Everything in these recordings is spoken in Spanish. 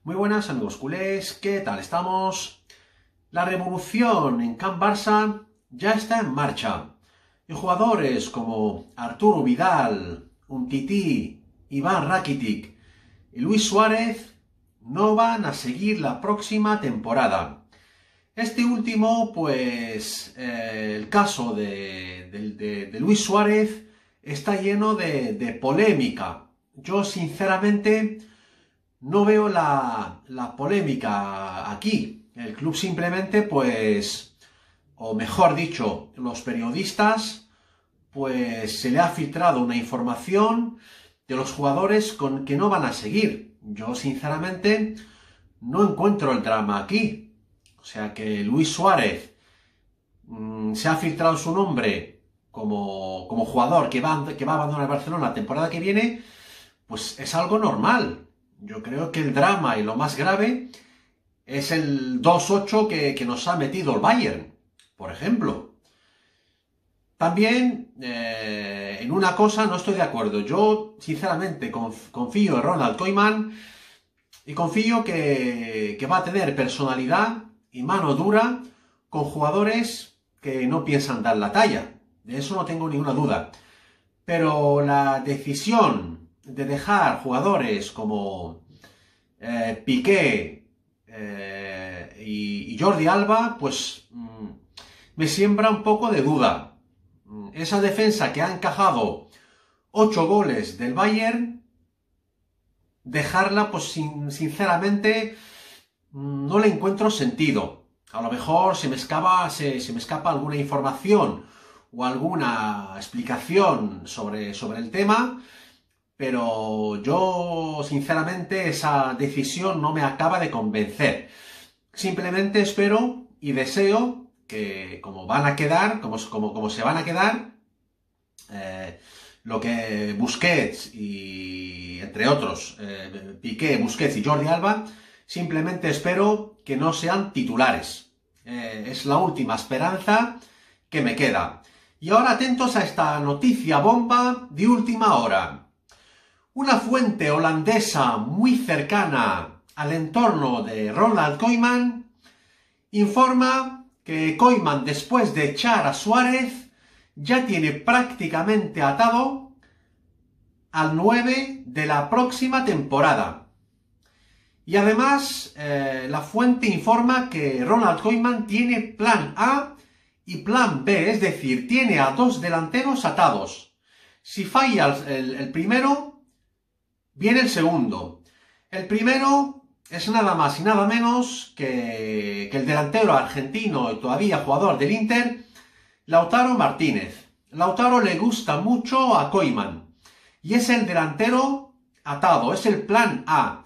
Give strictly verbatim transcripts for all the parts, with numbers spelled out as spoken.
Muy buenas amigos culés, ¿qué tal estamos? La revolución en Can Barça ya está en marcha y jugadores como Arturo Vidal, Umtiti, Iván Rakitic y Luis Suárez no van a seguir la próxima temporada. Este último, pues, eh, el caso de, de, de, de Luis Suárez está lleno de, de polémica. Yo, sinceramente, no veo la, la polémica aquí. El club simplemente, pues, o mejor dicho, los periodistas, pues se le ha filtrado una información de los jugadores con que no van a seguir. Yo, sinceramente, no encuentro el drama aquí. O sea que Luis Suárez mmm, se ha filtrado su nombre como, como jugador que va, que va a abandonar el Barcelona la temporada que viene, pues es algo normal. Yo creo que el drama y lo más grave es el dos ocho que, que nos ha metido el Bayern, por ejemplo. También, eh, en una cosa no estoy de acuerdo. Yo, sinceramente, conf confío en Ronald Koeman y confío que, que va a tener personalidad y mano dura con jugadores que no piensan dar la talla. De eso no tengo ninguna duda. Pero la decisión de dejar jugadores como eh, Piqué eh, y, y Jordi Alba, pues mmm, me siembra un poco de duda. Esa defensa que ha encajado ocho goles del Bayern, dejarla, pues sin, sinceramente, no le encuentro sentido. A lo mejor se me escapa, se, se me escapa alguna información o alguna explicación sobre, sobre el tema, pero yo, sinceramente, esa decisión no me acaba de convencer. Simplemente espero y deseo que, como van a quedar, como, como, como se van a quedar, eh, lo que Busquets y, entre otros, eh, Piqué, Busquets y Jordi Alba, simplemente espero que no sean titulares. Eh, es la última esperanza que me queda. Y ahora atentos a esta noticia bomba de última hora. Una fuente holandesa muy cercana al entorno de Ronald Koeman informa que Koeman, después de echar a Suárez, ya tiene prácticamente atado al nueve de la próxima temporada. Y además, eh, la fuente informa que Ronald Koeman tiene plan A y plan B, es decir, tiene a dos delanteros atados. Si falla el, el, el primero, viene el segundo. El primero es nada más y nada menos que, que el delantero argentino y todavía jugador del Inter, Lautaro Martínez. Lautaro le gusta mucho a Koeman y es el delantero atado, es el plan A.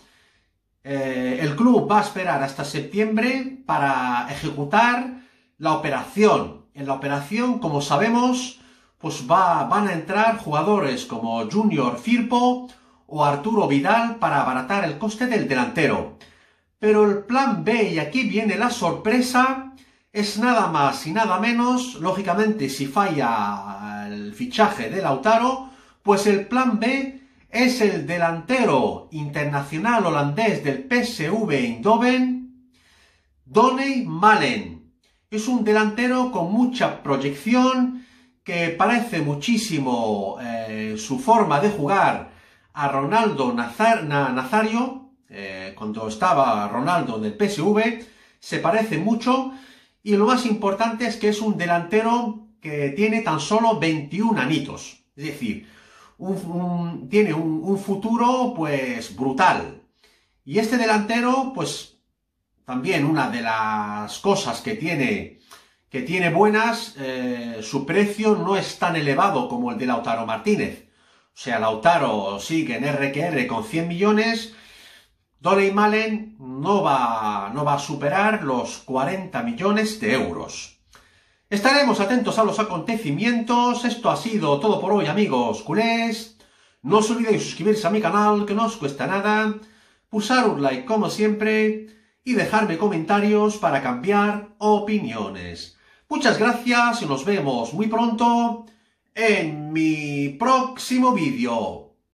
Eh, el club va a esperar hasta septiembre para ejecutar la operación. En la operación, como sabemos, pues va, van a entrar jugadores como Junior Firpo o Arturo Vidal para abaratar el coste del delantero. Pero el plan B, y aquí viene la sorpresa, es nada más y nada menos, lógicamente si falla el fichaje de Lautaro, pues el plan B es el delantero internacional holandés del P S V Eindhoven, Donny Malen. Es un delantero con mucha proyección, que parece muchísimo eh, su forma de jugar a Ronaldo Nazar, Nazario, eh, cuando estaba Ronaldo en el P S V, se parece mucho, y lo más importante es que es un delantero que tiene tan solo veintiún añitos, es decir, un, un, tiene un, un futuro pues brutal. Y este delantero, pues también una de las cosas que tiene, que tiene buenas, eh, su precio no es tan elevado como el de Lautaro Martínez. O sea, Lautaro sigue en R que R con cien millones, Donny Malen no va, no va a superar los cuarenta millones de euros. Estaremos atentos a los acontecimientos. Esto ha sido todo por hoy, amigos culés. No os olvidéis suscribirse a mi canal, que no os cuesta nada, pulsar un like como siempre y dejarme comentarios para cambiar opiniones. Muchas gracias y nos vemos muy pronto en mi próximo vídeo.